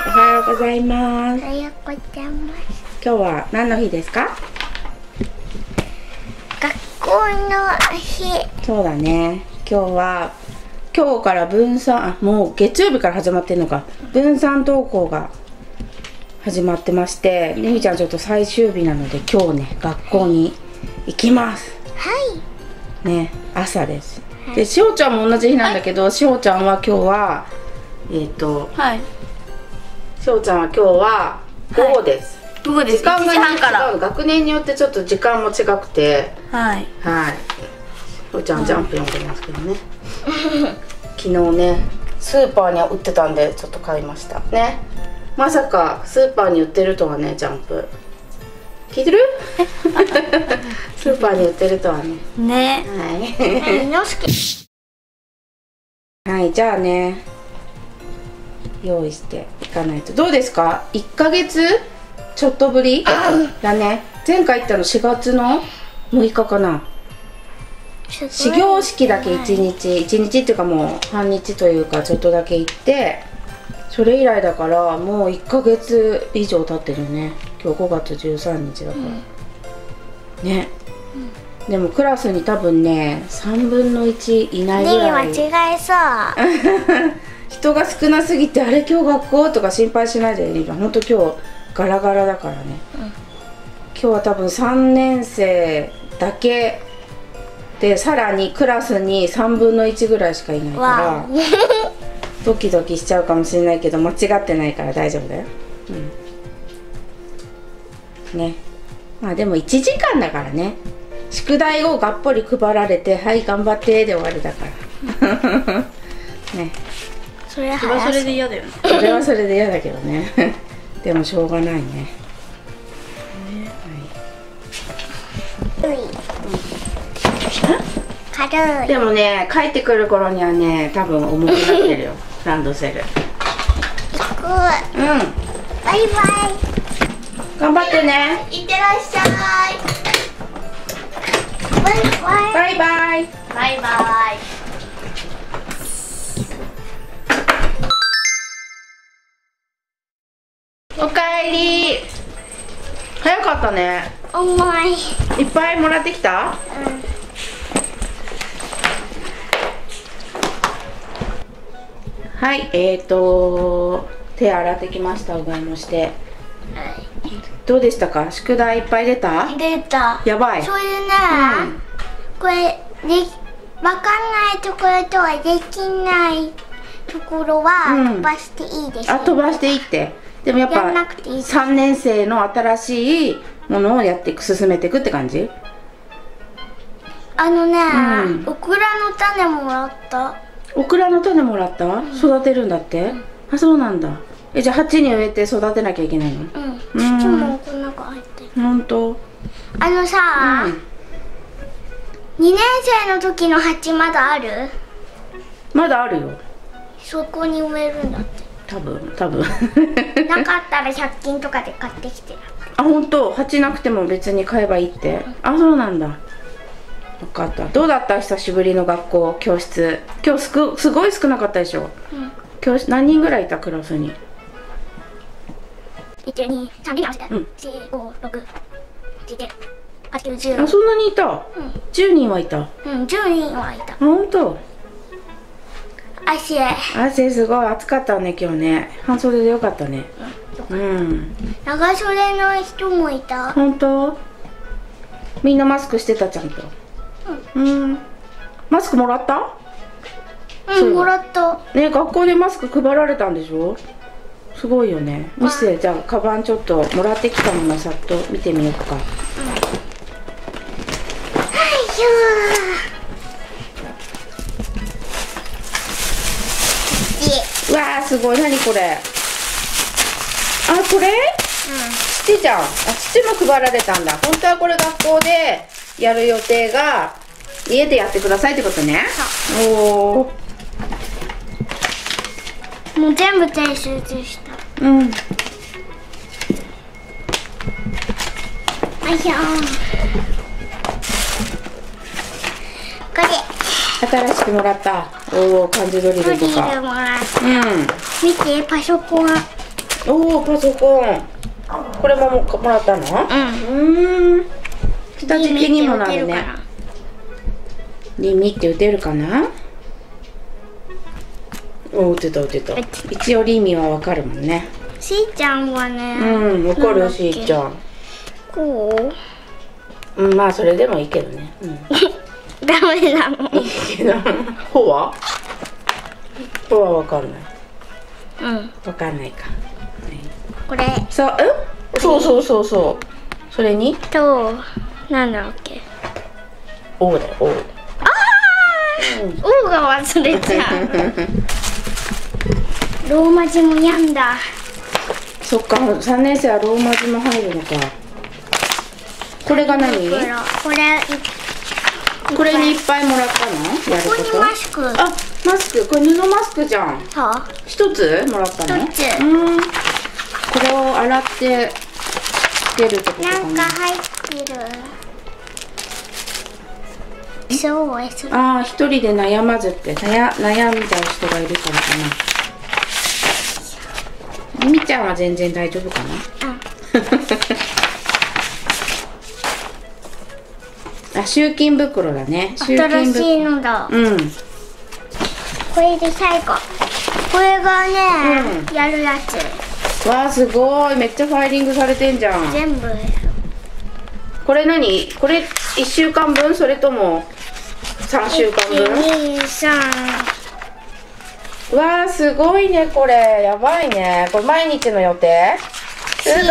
おはようございます。 おはようございます。 今日は何の日ですか？ 学校の日。 そうだね。今日から分散、もう月曜日から始まってるのか。分散登校が始まってまして、ねみちゃんちょっと最終日なので今日ね学校に行きます。 はい。 ね、朝です。で、しおちゃんも同じ日なんだけど、しおちゃんは今日ははい。 しおちゃんは今日は午後です。 午後です。 時間が 1時半から違う。学年によってちょっと時間も違くて、 はい。 はい。しおちゃんジャンプ読んでますけどね。昨日ねスーパーに売ってたんでちょっと買いましたね。まさかスーパーに売ってるとはね。ジャンプ聞いてる？スーパーに売ってるとはね。 ね。 はい。 のすけ。 はい、じゃあね用意していかないと。どうですか？1ヶ月ちょっとぶりだね。前回行ったの4月の6日かな。始業式だけ1日っていうかもう半日というかちょっとだけ行って、それ以来だからもう1ヶ月以上経ってるね。今日5月13日だから、ね、でもクラスに多分ね3分の1いないぐらい間違えそう。 人が少なすぎて、あれ今日学校とか心配しないでね。ほんと今日ガラガラだからね、今日は多分3年生だけで、さらにクラスに3分の1ぐらいしかいないからドキドキしちゃうかもしれないけど間違ってないから大丈夫だよ。ね、まあでも1時間だからね。宿題をがっぽり配られて、はい頑張ってで終わりだからね。 それそれはそれで嫌だよね。 それはそれで嫌だけどねでもしょうがないね。 軽い。 でもね帰ってくる頃にはね多分重くなってるよランドセル。 行く。 うん、 バイバイ。 頑張ってね。 いってらっしゃい。 バイバイ。 バイバイ。 バイバイ。 おかえり。早かったね。 重い。 いっぱいもらってきた？はい、手洗ってきました。うがいもして。どうでしたか？宿題いっぱい出た？ 出た。 やばい。 それでね、これわかんないところとはできないところは飛ばしていいですよ。 あ、飛ばしていいって。でもやっぱやんなくていい。 3年生の新しいものをやっていく、進めていくって感じ？ オクラの種もらった。 オクラの種もらった？育てるんだって？あ、そうなんだ。じゃあ鉢に植えて育てなきゃいけないの？ 土もこの中入ってる。 ほんと？ さ、2年生の時の鉢まだある？ まだあるよ。 そこに植えるんだって。 多分なかったら100均とかで買ってきて。 あ、ほんと？鉢なくても別に買えばいいって？あ、そうなんだ。分かった。どうだった？久しぶりの学校、教室。今日すごい少なかったでしょ？教室何人ぐらいいた？クラスに。 1、2、3人合わせて、4、5、6、7、8、9、10。 あ、そんなにいた？10人はいた。 10人はいた。 ほんと？ 汗すごい暑かったね今日ね。半袖でよかったね。 長袖の人もいた。 ほんと？みんなマスクしてた？ちゃんと。マスクもらった？ もらった。 ね、学校でマスク配られたんでしょ？すごいよね。見せて。じゃあカバンちょっともらってきたものさっと見てみようか。うわー、すごい。何これ？あ、これ？土じゃん。あ、土も配られたんだ。本当はこれ学校でやる予定が家でやってくださいってことね。おお。 もう全部提出した。これ新しくもらった。おお、漢字ドリルとか。 見て、パソコン。 おお、パソコン。これももらったの？下敷きにもなるね。リミって打てるかな？お、打てた打てた。一応リミはわかるもんね。 しーちゃんはね。 わかるしーちゃん。 こう？まあそれでもいいけどね。 ダメなの。 いいけど。ほは？ほはわかんない。わかんないか。 これ。 そう。それに？ なんだっけ。 Oだよ、O。 O が忘れちゃう。ローマ字もやんだ。 そっか、3年生はローマ字も入るのか。これが何？これにいっぱいもらったの？やること？ここにマスク。あ、マスク。これ布マスクじゃん。は？一つもらったの？一つ。これを洗ってつけるってことかな。 なんか入ってる。 ああ、一人で悩まずって悩んじゃう人がいるからかな。みちゃんは全然大丈夫かな。あ、集金袋だね。 新しいのだ。これで最後。これがね、やるやつ。 わあ、すごい。めっちゃファイリングされてんじゃん。 全部。 これ何？これ1週間分？それとも3週間分？わあ、すごいね、これ。やばいね。これ毎日の予定？すごい。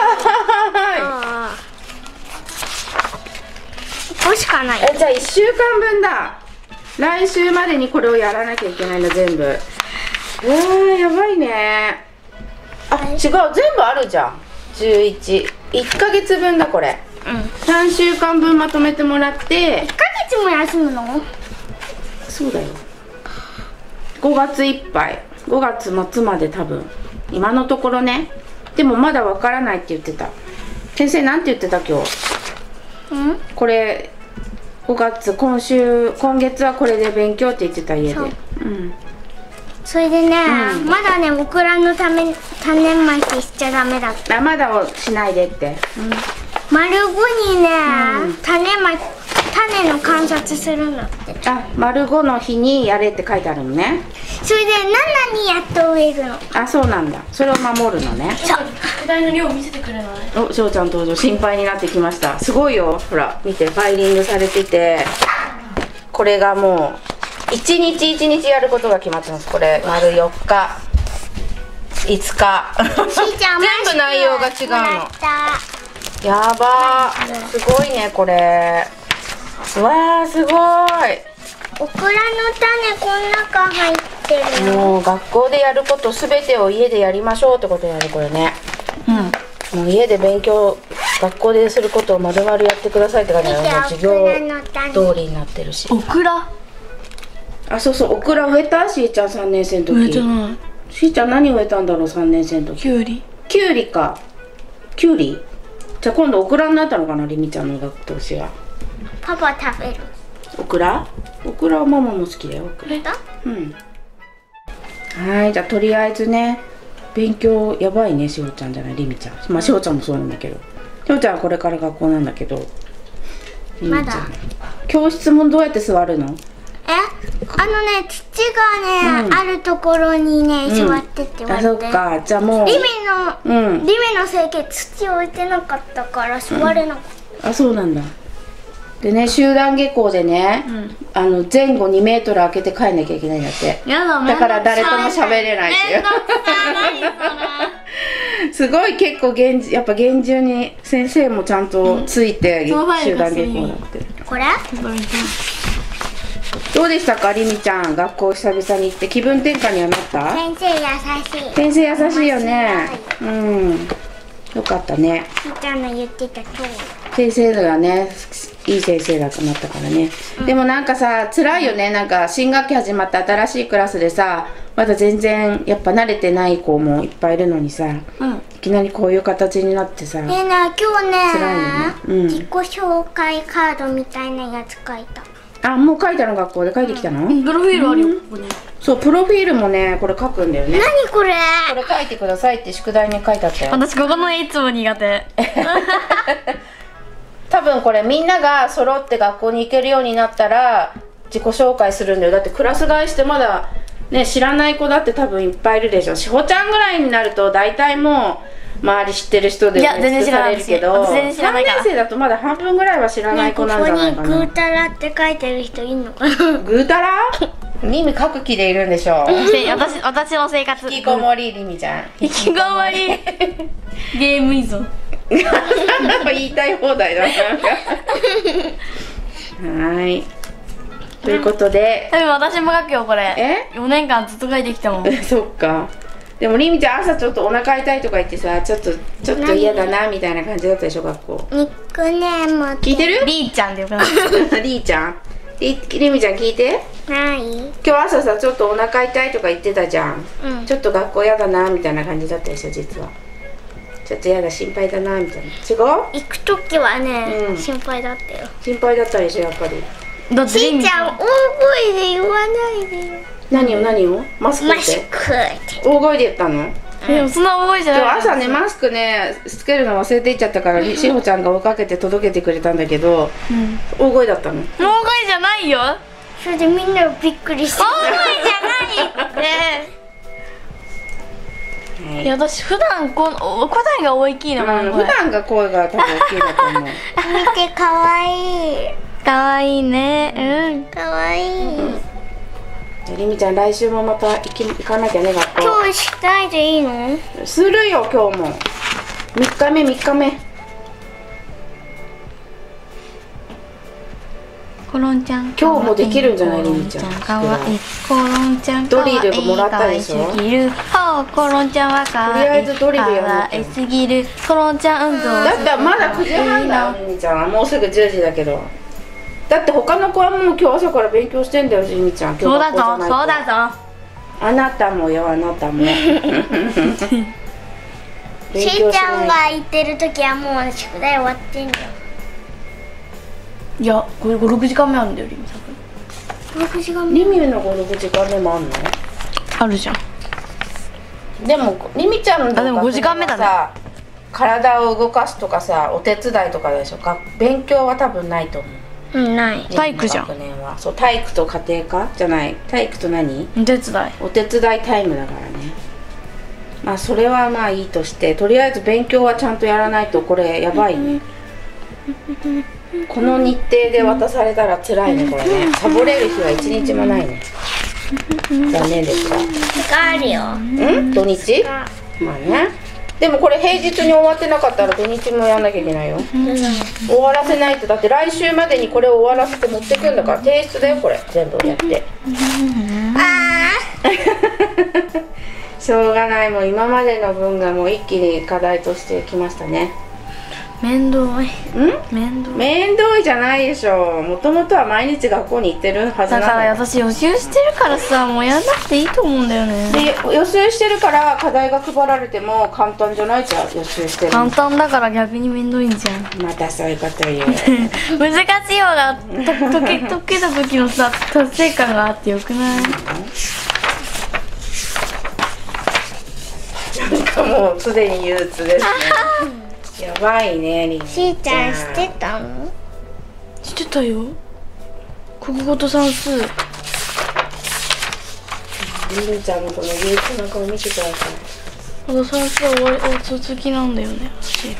ここしかない。 じゃあ1週間分だ。来週までにこれをやらなきゃいけないの、全部。うわー、やばいね。あ、違う、全部あるじゃん。11。1ヶ月分だ、これ。3週間分まとめてもらって。 1ヶ月も休むの？ そうだよ。5月いっぱい。5月末まで多分。今のところね。でもまだわからないって言ってた。先生なんて言ってた今日？これ5月今月はこれで勉強って言ってた家で。 それでね、まだねオクラの種まきしちゃダメだった。 まだをしないでって。 丸5にね、種の観察するんだって。 あ、丸5の日にやれって書いてあるのね。 それで7にやっと植えるの。 あ、そうなんだ。それを守るのね。 そう。課題の量見せてくれない？ お、しょうちゃん登場。心配になってきました。すごいよ。ほら、見て、ファイリングされてて、これがもう1日1日やることが決まってます。これ丸4日、5日。全部内容が違うの。やばー、すごいねこれ。うわー、すごい。 オクラの種この中入ってるよ。 もう学校でやることすべてを家でやりましょうってことやね、これね。もう家で勉強、学校ですることを丸々やってくださいって感じだよ。もう授業通りになってるし。 オクラ？ あ、そうそう、オクラ植えた？しーちゃん3年生の時。 植えてない。 しーちゃん何植えたんだろう、3年生の時。 きゅうり。 きゅうりか。きゅうり？じゃあ今度オクラになったのかな、りみちゃんの学年は。 パパ食べる。 オクラ？オクラはママも好きだよ。オクラ。はい、じゃあとりあえずね、勉強やばいね、しおちゃんじゃない、りみちゃん。まあしおちゃんもそうなんだけど。しおちゃんはこれから学校なんだけど。 まだ。 教室もどうやって座るの？ 土がね、あるところにね、座ってって言われて。 あ、そっか。じゃあもう。 リミのせいで土置いてなかったから座れなかった。 あ、そうなんだ。でね、集団下校でね、前後2メートル空けて帰んなきゃいけないんだって。だから誰とも喋れないっていう。すごい結構やっぱ厳重に先生もちゃんとついて、集団下校だって。 これ？ どうでしたか、りみちゃん。学校久々に行って気分転換にはなった？ 先生優しい。 先生優しいよね。よかったね。 みちゃんの言ってた通り。 先生がね、いい先生だとなったからね。でもなんかさ、辛いよね。なんか新学期始まって新しいクラスでさ、まだ全然やっぱ慣れてない子もいっぱいいるのにさ、いきなりこういう形になってさ。 今日ね、 辛いよね。 自己紹介カードみたいなやつ書いた。 あ、もう書いたの？学校で書いてきたの？ プロフィールあるよ、ここに。 そうプロフィールもねこれ書くんだよね。 何これ。 これ書いてくださいって宿題に書いてあったよ。 私ここの絵いつも苦手。 多分これみんなが揃って学校に行けるようになったら自己紹介するんだよ。だってクラス替えしてまだね知らない子だって多分いっぱいいるでしょ。しほちゃんぐらいになると大体もう周り知ってる人で埋め尽くされるけど、 私全然知ら 3 ないから年生だとまだ半分ぐらいは知らない子なんじゃないかな。 ここにグータラって書いてる人いるのかな。 ぐーたらリミ書く気でいるんでしょ。 私の生活。 引きこもりリミちゃん。 引きこもり。ゲーム依存。 言いたい放題だな。はい。ということで。 多分私も書くよこれ。4年間ずっと書いてきたもん。 そっか。でもリミちゃん朝ちょっとお腹痛いとか言ってさ、ちょっと嫌だなみたいな感じだったでしょ学校。 ニックネーム聞いてる？ リーちゃんでよくない？ リーちゃん。リミちゃん聞いて。 ない。 今日朝さちょっとお腹痛いとか言ってたじゃん。ちょっと学校嫌だなみたいな感じだったでしょ実は。ちょっと嫌だ心配だなみたいな。違う？ 行くときはね、心配だったよ。 心配だったでしょやっぱり。 だってしーちゃん大声で言わないでよ。 何を？マスクって。 マスクって大声で言ったの？ でもそんな覚えじゃない。 今日朝ねマスクねつけるの忘れていっちゃったからしほちゃんが追いかけて届けてくれたんだけど、大声だったの。 大声じゃないよ。 それでみんなびっくりして。 大声じゃないって。いや私普段声が大きいのかな。 普段が声が多分大きいだと思う。 見てかわいい。 かわいいね。 かわいい。 りみちゃん来週もまた行かなきゃね学校。 今日しないでいいの？ するよ今日も。3日目。 コロンちゃん。 今日もできるんじゃないりみちゃん。 かわいい。コロンちゃん。 ドリルもらったでしょ。 コロンちゃんはかわいい。 とりあえずドリルやかわいすぎる。コロンちゃん運動。 だってまだ9時半だよりみちゃん。もうすぐ10時だけど。だって他の子はもう今日朝から勉強してんだよりみちゃん。 そうだぞそうだぞ。 あなたもよあなたも。 しーちゃんが言ってる時はもう宿題終わってんだよ。 いやこれ5、6時間目あるんだよりみさん。 6時間リミの5、6時間目もあんの？ あるじゃん。 でもリミちゃんのでも5時間目だね。 体を動かすとかさお手伝いとかでしょ。勉強は多分ないと思う。 ない。 体育じゃん。 学年はそう体育と家庭科じゃない。体育と何？ お手伝い。 お手伝いタイムだからね。まあそれはまあいいとしてとりあえず勉強はちゃんとやらないとこれやばいね。この日程で渡されたら辛いねこれね。サボれる日は一日もないね。残念ですが。 あるよ。 土日？まあね。でもこれ平日に終わってなかったら土日もやんなきゃいけないよ。終わらせないと。だって来週までにこれを終わらせて持ってくんだから提出だよこれ全部やって。しょうがない。もう今までの分がもう一気に課題としてきましたね。 面倒い。面倒いじゃないでしょ。もともとは毎日学校に行ってるはずなんだだから私予習してるからさもうやんなくていいと思うんだよね。 で予習してるから課題が配られても簡単じゃないじゃん予習してる。 簡単だから逆に面倒いんじゃん。 またそういうこと言う。 難しいようが解けた時のさ達成感があってよくない？ なんかもうすでに憂鬱ですね。やばいねりんしーちゃん知ってたの？ 知ってたよ。国語と算数。 りんちゃんのこの憂鬱な顔見てください。 あと算数は続きなんだよね私。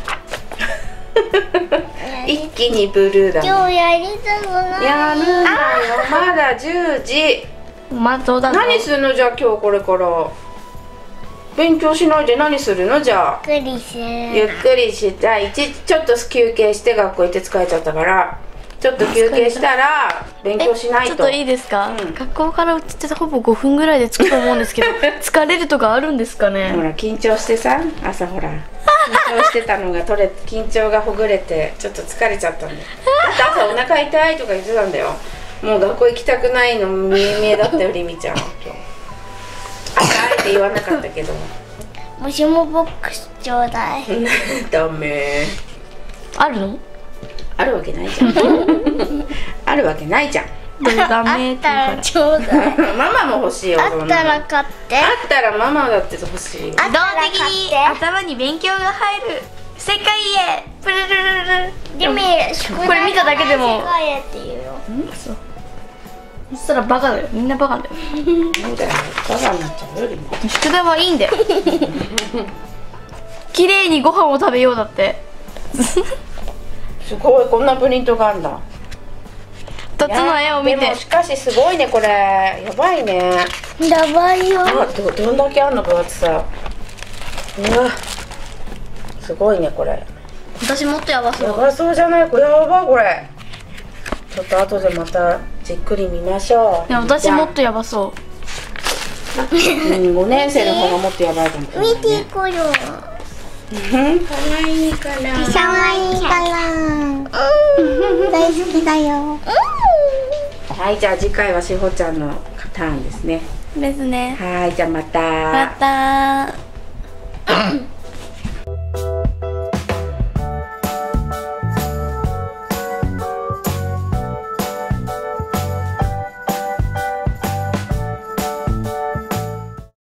一気にブルーだね。 今日やりたくない。 やるんだよ。まだ10時。 そうだぞ。 何するのじゃあ今日これから勉強しないで何するのじゃあ。 ゆっくりする。 ゆっくりしてちょっと休憩して学校行って疲れちゃったからちょっと休憩したら勉強しないと。 ちょっといいですか？学校からうちってほぼ5分ぐらいで着くと思うんですけど疲れるとかあるんですかね？ ほら緊張してさ朝ほら緊張してたのが緊張がほぐれてちょっと疲れちゃったんだよ。だって朝お腹痛いとか言ってたんだよ。もう学校行きたくないの見え見えだったよりみちゃんは今日。あえて言わなかったけどもしもボックスちょうだい。 ダメ。 あるの？ あるわけないじゃん。あるわけないじゃん。 ダメって言うから。 ちょうだい。 ママも欲しいよ。 あったらそんなの買って。 あったらママだって欲しい。 自動的に頭に勉強が入る世界へプルルルルル。 でもこれ見ただけでも世界へって言うよ。 そしたらバカだよ。みんなバカだよ。 なんだよ、バカになっちゃうよりも。 宿題はいいんだよ。綺麗にご飯を食べようだって。 すごい、こんなプリントがあるんだ。 2つの絵を見てでも。しかしすごいね、これやばいね。 やばいよ。 あ、どんだけあんの、分厚さ。うわ、すごいね、これ。 私もっとやばそう。 やばそうじゃない、これやばい、これ。ちょっと後でまたじっくり見ましょう。 でも私もっとやばそう。 5年生の方がもっとやばいかもしれない、ね。 見てこよう。 かわいいから。 かわいいから。大好きだよ。 はい、じゃあ次回はしほちゃんのターンですね。 ですね。 はい、じゃあまた。 また。